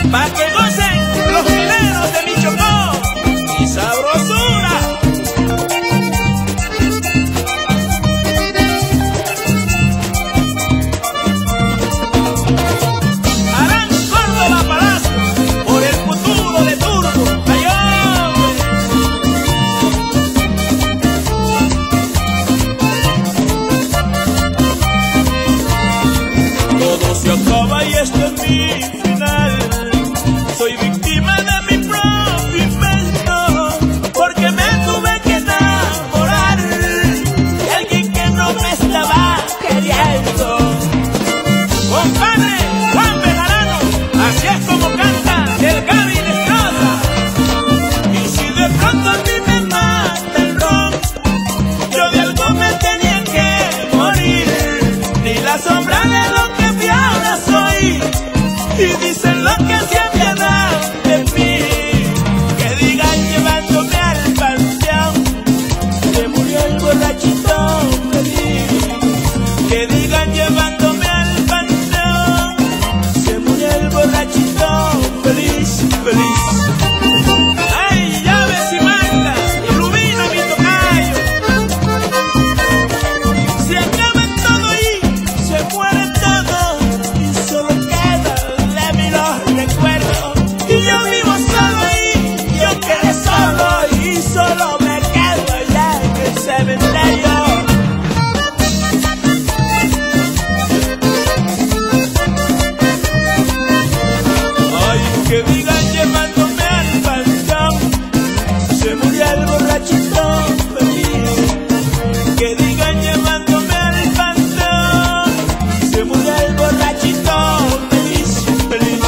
pa' que gocen los mineros de mi Chocó y sabrosura. Harán Córdoba Palacio por el futuro de Turbo. Todo se acaba y este es mi final. Soy víctima de mi propio invento, porque me tuve que enamorar de alguien que no me estaba queriendo. Compadre Juan Bejarano, así es como canta el Gaby Estrada. Y si de pronto a mí me mata el ron, yo de algo me tenía que morir, ni la sombra de lo que vi ahora soy. Y dicen lo que se apiadan de mí, que digan llevándome al panteón, que murió el borrachito feliz. Que digan llevándome al panteón, se murió el borrachito feliz, feliz. Ay, llaves y mantas, ilumina mi tocayo. Se acaba todo y se muere todo, y solo queda de mí los recuerdos. Y yo vivo solo ahí, yo quedé solo y solo me quedo allá en el cementerio. Ay, que digan llevándome al panteón, se murió el borrachito feliz. Que digan llevándome al panteón, se murió el borrachito feliz, feliz.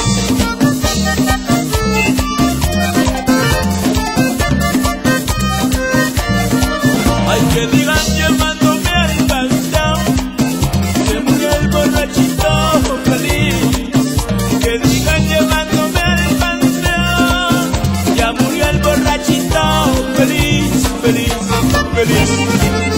Ay, que digan llevándome al panteón, se murió el borrachito feliz. Que digan llevándome al panteón, ya murió el borrachito feliz, feliz, feliz.